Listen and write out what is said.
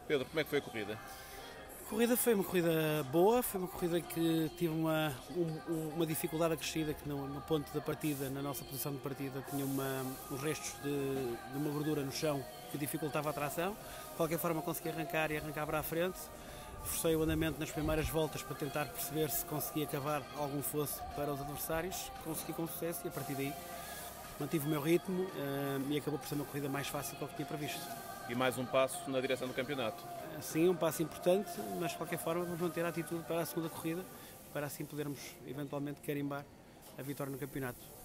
Pedro, como é que foi a corrida? A corrida foi uma corrida boa, foi uma corrida que tive uma dificuldade acrescida, que no ponto da partida, na nossa posição de partida, tinha uns restos de uma gordura no chão que dificultava a tração. De qualquer forma consegui arrancar e arrancar para a frente. Forcei o andamento nas primeiras voltas para tentar perceber se conseguia cavar algum fosso para os adversários. Consegui com sucesso e a partir daí mantive o meu ritmo e acabou por ser uma corrida mais fácil do que tinha previsto. E mais um passo na direção do campeonato. Sim, um passo importante, mas de qualquer forma vamos manter a atitude para a segunda corrida, para assim podermos eventualmente carimbar a vitória no campeonato.